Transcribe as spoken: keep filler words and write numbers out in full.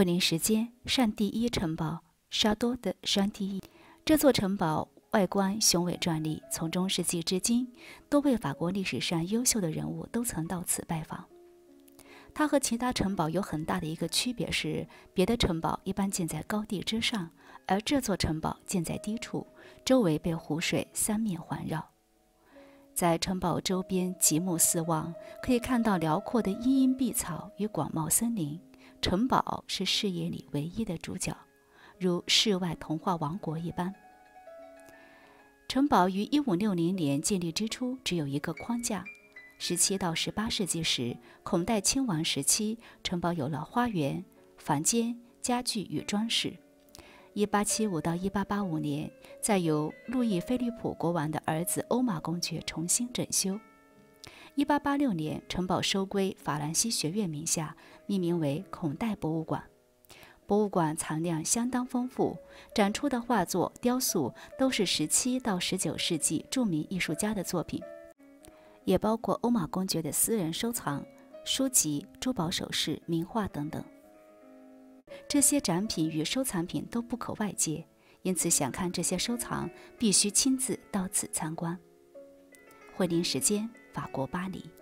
惠灵时间，上第一城堡沙多的山第一。这座城堡外观雄伟壮丽，从中世纪至今，多位法国历史上优秀的人物都曾到此拜访。它和其他城堡有很大的一个区别是，别的城堡一般建在高地之上，而这座城堡建在低处，周围被湖水三面环绕。在城堡周边极目四望，可以看到辽阔的茵茵碧草与广袤森林。城堡是视野里唯一的主角，如世外童话王国一般。城堡于一五六零年建立之初只有一个框架。十七到十八世纪时，孔代亲王时期，城堡有了花园、房间、家具与装饰。一八七五到一八八五年，再由路易菲利普国王的儿子欧玛公爵重新整修。一八八六年，城堡收归法兰西学院名下，命名为孔代博物馆。博物馆藏量相当丰富，展出的画作、雕塑都是十七到十九世纪著名艺术家的作品，也包括欧玛公爵的私人收藏、书籍、珠宝首饰、名画等等。这些展品与收藏品都不可外借，因此想看这些收藏，必须亲自到此参观。惠灵时间，法国巴黎。